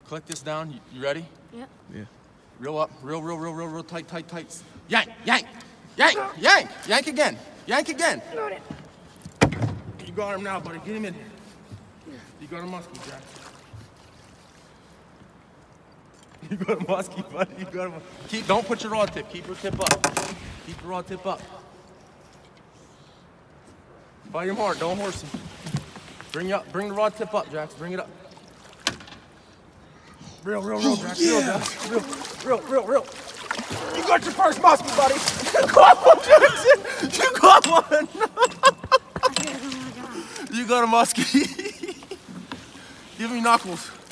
Click this down. You ready? Yeah. Yeah. Reel up. Real tight. Yank. Yank again. Got it. You got him now, buddy. Get him in. You got a musky, Jack. You got a musky, buddy. You got him. Don't put your rod tip. Keep your tip up. Keep your rod tip up. Fight him hard. Don't horse him. Bring the rod tip up, Jax. Bring it up. Real, Jax. Yeah. Real. You got your first musky, buddy. You got one, Jackson. You got one. You got a musky. Give me knuckles.